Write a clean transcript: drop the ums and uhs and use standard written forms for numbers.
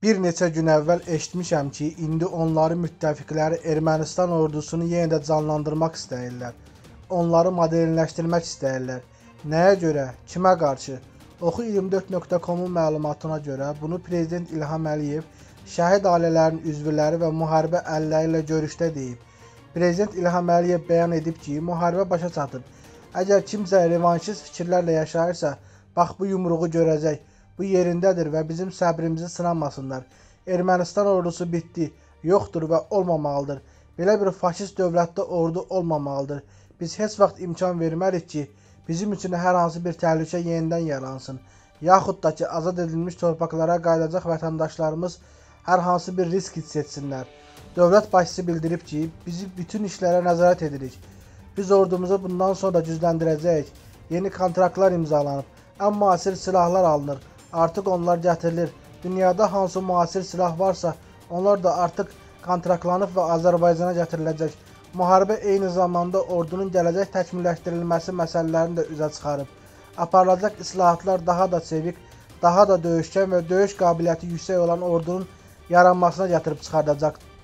Bir neçə gün əvvəl eşitmişəm ki, indi onların müttəfiqləri Ermənistan ordusunu yenə də canlandırmaq istəyirlər. Onları modelləşdirmək istəyirlər. Nəyə görə? Kimə qarşı? Oxu24.com-un məlumatına görə bunu Prezident İlham Əliyev şəhid ailələrinin üzvləri və müharibə əlləri ilə görüşdə deyib. Prezident İlham Əliyev bəyan edib ki, müharibə başa çatıb. Əgər kimsə revanşist fikirlərlə yaşayırsa, bax bu yumruğu görəcək. Bu yerindədir və bizim səbrimizi sınamasınlar. Ermənistan ordusu bitdi, yoxdur və olmamalıdır. Belə bir faşist dövlətdə ordu olmamalıdır. Biz heç vaxt imkan vermərik ki, bizim üçün hər hansı bir təhlükə yenidən yaransın. Yaxud da ki, azad edilmiş torpaqlara qayıdacaq vətəndaşlarımız hər hansı bir risk hiss etsinlər. Dövlət başçısı bildirib ki, biz bütün işlərə nəzarət edirik. Biz ordumuzu bundan sonra gücləndirəcəyik. Yeni kontraktlar imzalanıb, ən müasir silahlar alınır. Artıq onlar gətirilir. Dünyada hansı müasir silah varsa, onlar da artıq kontraktlanıb və Azərbaycana gətiriləcək. Müharibə eyni zamanda ordunun gələcək təkmilləşdirilməsi məsələlərini də üzə çıxarıb. Aparılacaq islahatlar daha da çevik, daha da döyüşkən və döyüş qabiliyyəti yüksək olan ordunun yaranmasına gətirib çıxardacaq.